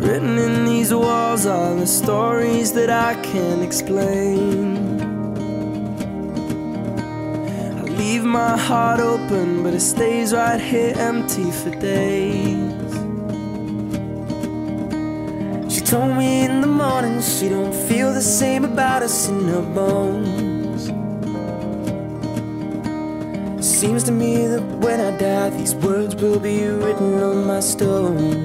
Written in these walls are the stories that I can't explain. I leave my heart open, but it stays right here empty for days. She told me in the morning she don't feel the same about us in her bones. Seems to me that when I die, these words will be written on my stone.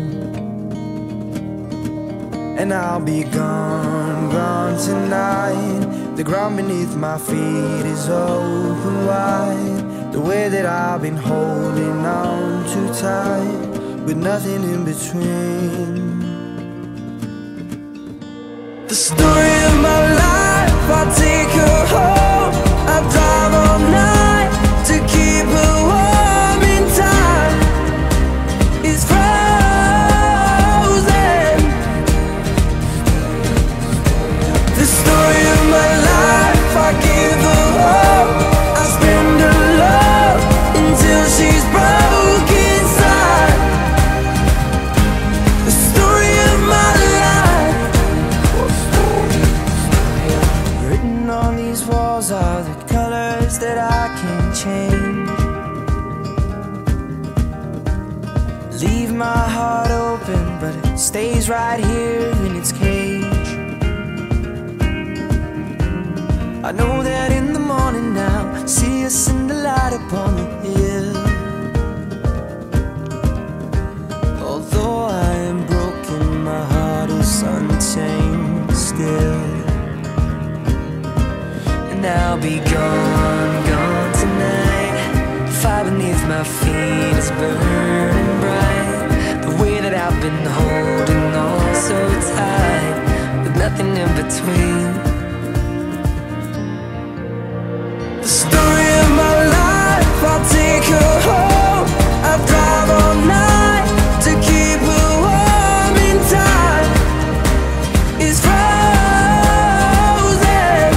And I'll be gone, gone tonight. The ground beneath my feet is open wide. The way that I've been holding on too tight, with nothing in between. The story of my life, I take her home. I drive all night to keep her warm in time. It's frozen. The story of my life, I give her hope. I spend her love until she's broke inside. The story of my life. Written on these walls are the colors that I can't change. Leave my heart open, but it stays right here in its cage. I know that in the morning now, see us in the light upon the hill. Although I am broken, my heart is unchained still. And I'll be gone, gone tonight. Fire beneath my feet is burning bright. The way that I've been holding on so tight, with nothing in between. The story of my life, I'll take her home. I drive all night to keep her warm in time. It's frozen.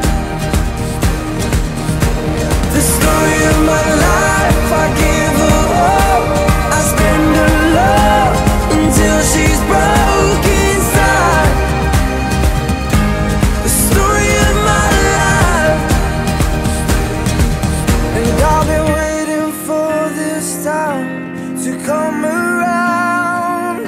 The story of my life, I give her hope. I spend her love until she's broke inside. The story of my life. And I've been waiting for this time to come around.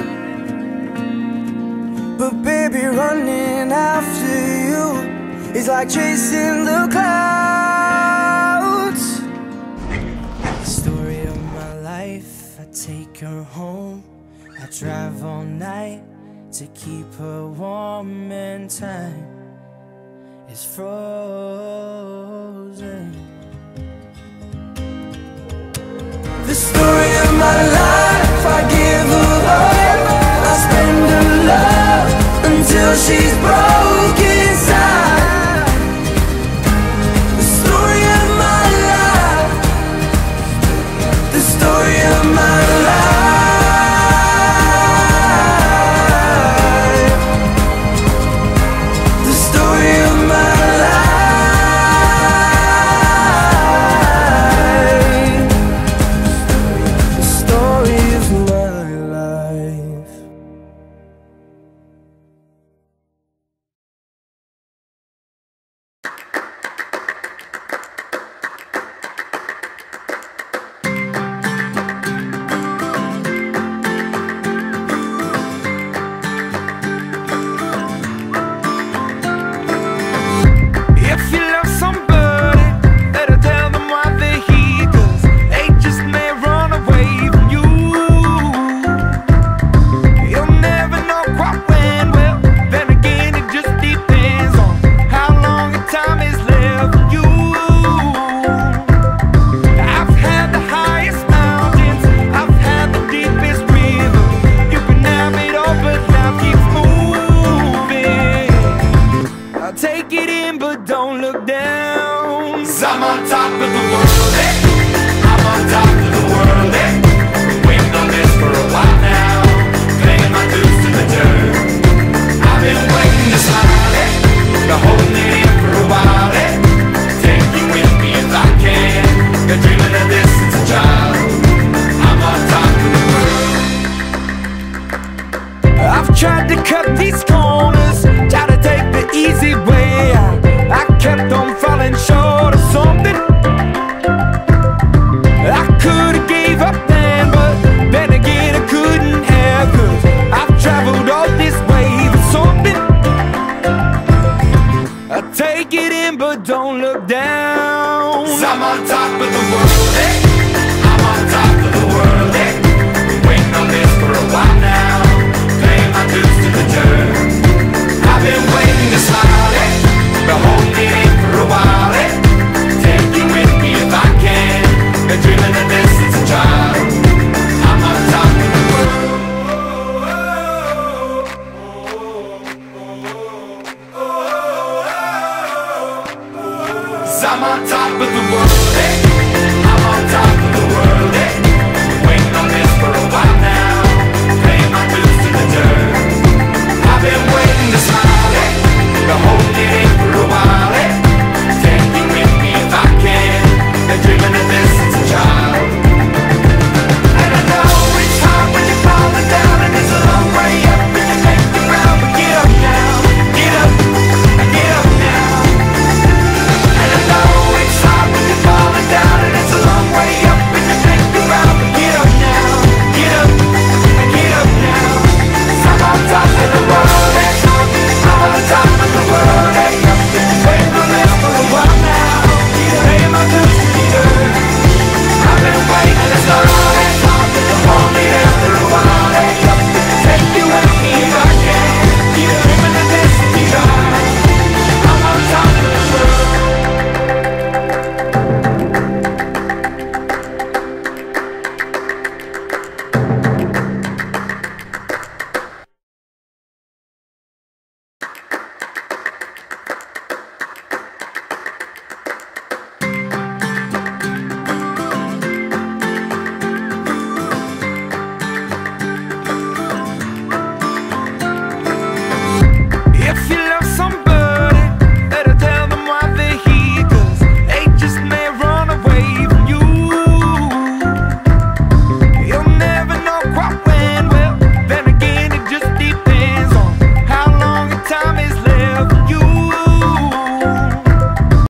But baby, running after you is like chasing the clouds. The story of my life, I take her home. I drive all night to keep her warm, and time is frozen. The story of my life, I give her hope. I spend her love until she's broke inside. The story of my life. The story of my life. The story of my life. The story of my life. If you love somebody, better tell them why they're here, 'cause they just may run away from you. You'll never know quite when, well, then again it just depends on how long the time is left for you. I've had the highest mountains, I've had the deepest river. You can have it all, but life keeps moving. I'll take it in, but don't look down. 'Cause I'm on top of the world, eh? I'm on top of the world, eh? Waiting on this for a while now, paying my dues to the dirt. I've been waiting to smile, eh? Been holding it in for a while, eh? Take you with me if I can. Been dreaming of this since a child. I'm on top of the world. I've tried to cut these corners, tried to take the easy way out. I kept on falling short of something. I could've gave up then, but then again I couldn't have, 'cause I've traveled all this way for something. I take it in but don't look down. 'Cause I'm on top of the world, hey. I'm on top of the world, hey. Been waiting on this for a while now, paying my dues to the dirt. I've been waiting to smile, hey. Been holding it in for a while, hey. Take you with me if I can. Been dreaming of this since a child. I'm on top of the world. 'Cause I'm on top of the world, hey.